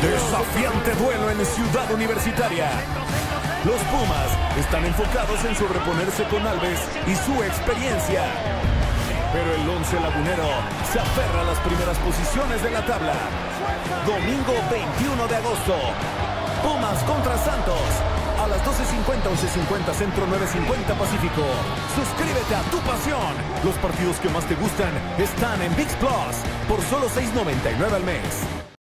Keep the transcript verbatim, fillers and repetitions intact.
Desafiante duelo en Ciudad Universitaria. Los Pumas están enfocados en sobreponerse con Alves y su experiencia. Pero el once lagunero se aferra a las primeras posiciones de la tabla. Domingo veintiuno de agosto. Pumas contra Santos. A las doce cincuenta, once cincuenta Centro, nueve cincuenta Pacífico. Suscríbete a tu pasión. Los partidos que más te gustan están en ViX Plus por solo seis noventa y nueve al mes.